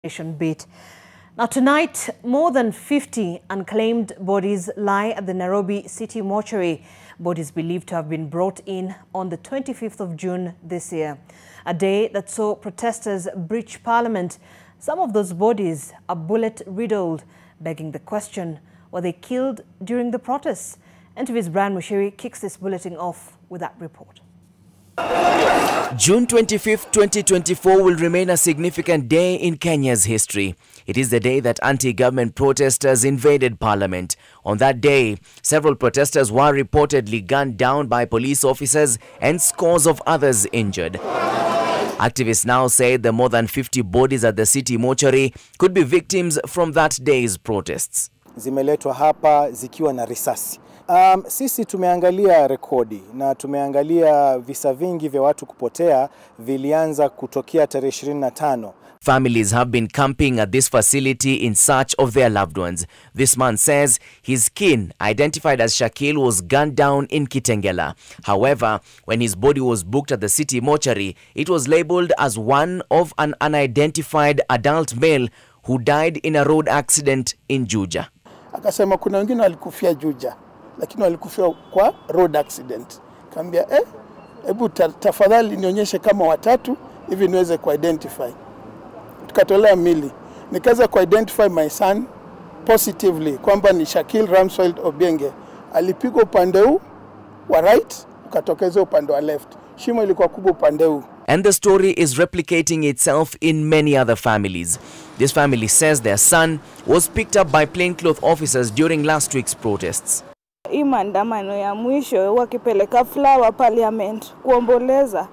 Bit. Now tonight, more than 50 unclaimed bodies lie at the Nairobi City Mortuary. Bodies believed to have been brought in on the 25th of June this year, a day that saw protesters breach Parliament. Some of those bodies are bullet-riddled, begging the question, were they killed during the protests? NTV's Brian Mushiri kicks this bulletin off with that report. June 25, 2024 will remain a significant day in Kenya's history. It is the day that anti-government protesters invaded Parliament. On that day, several protesters were reportedly gunned down by police officers and scores of others injured. Activists now say the more than 50 bodies at the City Mortuary could be victims from that day's protests. Zimeletwa hapa zikiwa na risasi. Sisi tumeangalia rekodi na tumeangalia visa vingi vya watu kupotea vilianza kutokea tarehe 25. Families have been camping at this facility in search of their loved ones. This man says his kin, identified as Shakil, was gunned down in Kitengela. However, when his body was booked at the City Mortuary, it was labeled as one of an unidentified adult male who died in a road accident in Juja. Akasema kuna wengine walikufia Juja, lakini walikufia kwa road accident. Kaambia hebu tafadhali nionyeshe kama watatu hivi niweze kuidentify. Tukatolea mili. Nikaanza kuidentify my son positively kwamba ni Shakil Ramsfield Obienge. Alipigwa upande huu wa right, ukatokeza upande wa left. Shimo ilikuwa kubwa upande huu. And the story is replicating itself in many other families. This family says their son was picked up by plainclothes officers during last week's protests. Hii maandamano ya mwisho wakipeleka flower parliament kuomboleza.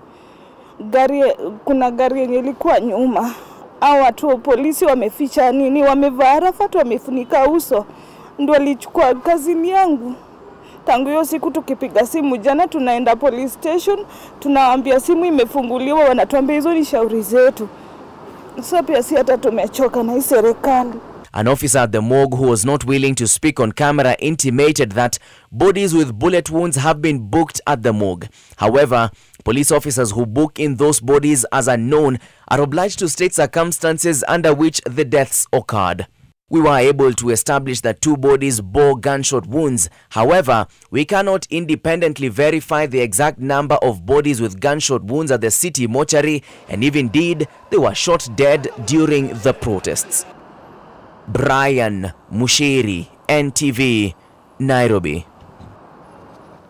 Kuna gari yenye ilikuwa nyuma. Hao watu wa polisi wameficha nini, wamevaa rafatu, wamefunika uso. Ndio walichukua kazini yangu. Tangu hiyo siku tukipiga simu, jana tunaenda police station, tunawaambia simu imefunguliwa, wanatuambia hizo ni shauri zetu. Sasa pia si hata tumechoka na hii serikali. An officer at the morgue who was not willing to speak on camera intimated that bodies with bullet wounds have been booked at the morgue. However, police officers who book in those bodies as unknown are obliged to state circumstances under which the deaths occurred. We were able to establish that 2 bodies bore gunshot wounds. However, we cannot independently verify the exact number of bodies with gunshot wounds at the City Mortuary, and if indeed they were shot dead during the protests. Brian Mushiri, NTV, Nairobi.